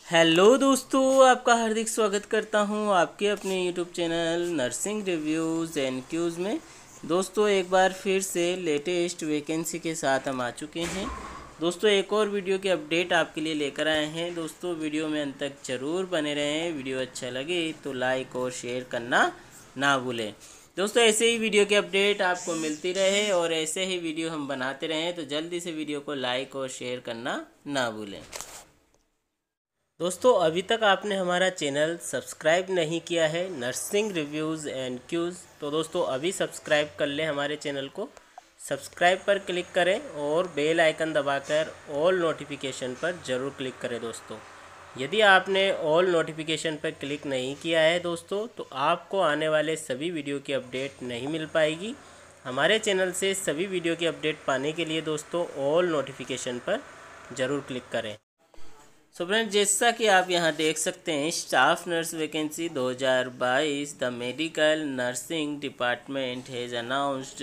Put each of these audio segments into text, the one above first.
Hello दोस्तों, आपका हार्दिक स्वागत करता हूं आपके अपने YouTube channel nursing reviews and Qs में। दोस्तों एक बार फिर से लेटेस्ट वैकेंसी के साथ हम आ चुके हैं। दोस्तों एक और वीडियो की अपडेट आपके लिए लेकर आए हैं। दोस्तों वीडियो में अंत तक ज़रूर बने रहें। वीडियो अच्छा लगे तो लाइक और शेयर करना ना भूलें। दोस्तों ऐसे ही वीडियो की अपडेट आपको मिलती रहे और ऐसे ही वीडियो हम बनाते रहें, तो जल्दी से वीडियो को लाइक और शेयर करना ना भूलें। दोस्तों अभी तक आपने हमारा चैनल सब्सक्राइब नहीं किया है नर्सिंग रिव्यूज़ एंड क्यूज़, तो दोस्तों अभी सब्सक्राइब कर लें हमारे चैनल को। सब्सक्राइब पर क्लिक करें और बेल आइकन दबाकर ऑल नोटिफिकेशन पर ज़रूर क्लिक करें। दोस्तों यदि आपने ऑल नोटिफिकेशन पर क्लिक नहीं किया है दोस्तों, तो आपको आने वाले सभी वीडियो की अपडेट नहीं मिल पाएगी। हमारे चैनल से सभी वीडियो की अपडेट पाने के लिए दोस्तों ऑल नोटिफिकेशन पर ज़रूर क्लिक करें। सो फ्रेंड, जैसा कि आप यहाँ देख सकते हैं, staff nurse vacancy 2022 the medical nursing department has announced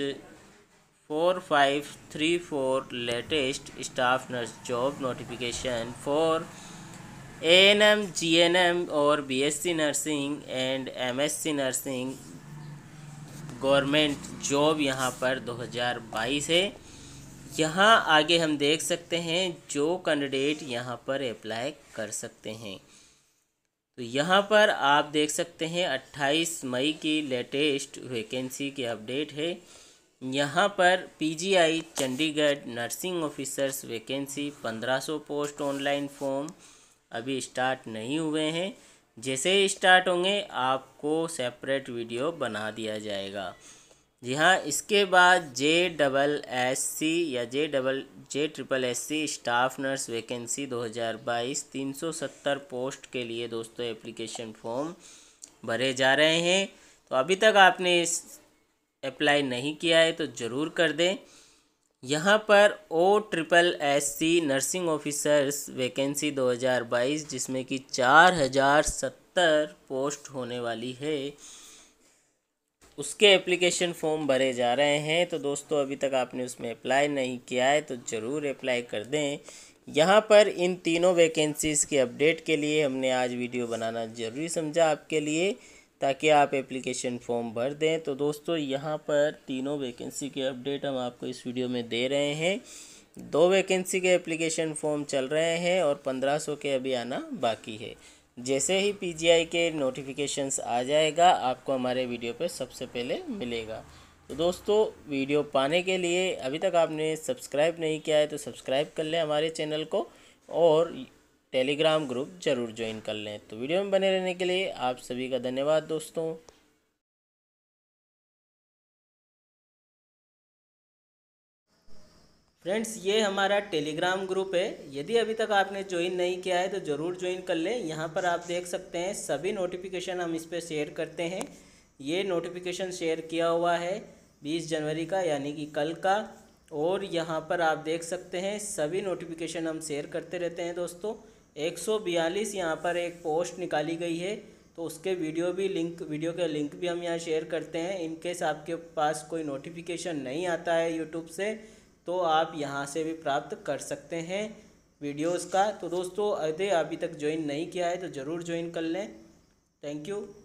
4534 latest staff nurse job notification for ANM, GNM और BSc nursing and MSc nursing government job यहाँ पर 2022 है। यहाँ आगे हम देख सकते हैं जो कैंडिडेट यहाँ पर अप्लाई कर सकते हैं। तो यहाँ पर आप देख सकते हैं 28 मई की लेटेस्ट वैकेंसी की अपडेट है। यहाँ पर PGI Chandigarh nursing officers vacancy 1500 post, online form अभी स्टार्ट नहीं हुए हैं। जैसे ही स्टार्ट होंगे आपको सेपरेट वीडियो बना दिया जाएगा। जी हाँ, इसके बाद JSSC या JSSC staff nurse vacancy 2022 370 post के लिए दोस्तों एप्लीकेशन फॉर्म भरे जा रहे हैं। तो अभी तक आपने इस अप्लाई नहीं किया है तो ज़रूर कर दें। यहाँ पर OSSC नर्सिंग ऑफिसर्स वैकेंसी 2022 जिसमें कि 4070 पोस्ट होने वाली है, उसके एप्लीकेशन फॉर्म भरे जा रहे हैं। तो दोस्तों अभी तक आपने उसमें अप्लाई नहीं किया है तो ज़रूर अप्लाई कर दें। यहाँ पर इन तीनों वैकेंसीज़ के अपडेट के लिए हमने आज वीडियो बनाना ज़रूरी समझा आपके लिए, ताकि आप एप्लीकेशन फॉर्म भर दें। तो दोस्तों यहाँ पर तीनों वैकेंसी के अपडेट हम आपको इस वीडियो में दे रहे हैं। 2 वैकेंसी के एप्लीकेशन फॉर्म चल रहे हैं और 1500 के अभी आना बाकी है। जैसे ही PGI के नोटिफिकेशंस आ जाएगा आपको हमारे वीडियो पे सबसे पहले मिलेगा। तो दोस्तों वीडियो पाने के लिए अभी तक आपने सब्सक्राइब नहीं किया है तो सब्सक्राइब कर लें हमारे चैनल को और टेलीग्राम ग्रुप ज़रूर ज्वाइन कर लें। तो वीडियो में बने रहने के लिए आप सभी का धन्यवाद दोस्तों। फ्रेंड्स ये हमारा टेलीग्राम ग्रुप है, यदि अभी तक आपने ज्वाइन नहीं किया है तो ज़रूर ज्वाइन कर लें। यहाँ पर आप देख सकते हैं सभी नोटिफिकेशन हम इस पर शेयर करते हैं। ये नोटिफिकेशन शेयर किया हुआ है 20 जनवरी का, यानी कि कल का। और यहाँ पर आप देख सकते हैं सभी नोटिफिकेशन हम शेयर करते रहते हैं दोस्तों। 142 यहाँ पर एक पोस्ट निकाली गई है, तो उसके वीडियो के लिंक भी हम यहाँ शेयर करते हैं। इनकेस आपके पास कोई नोटिफिकेशन नहीं आता है यूट्यूब से तो आप यहाँ से भी प्राप्त कर सकते हैं वीडियोस का। तो दोस्तों यदि अभी तक ज्वाइन नहीं किया है तो ज़रूर ज्वाइन कर लें। Thank you.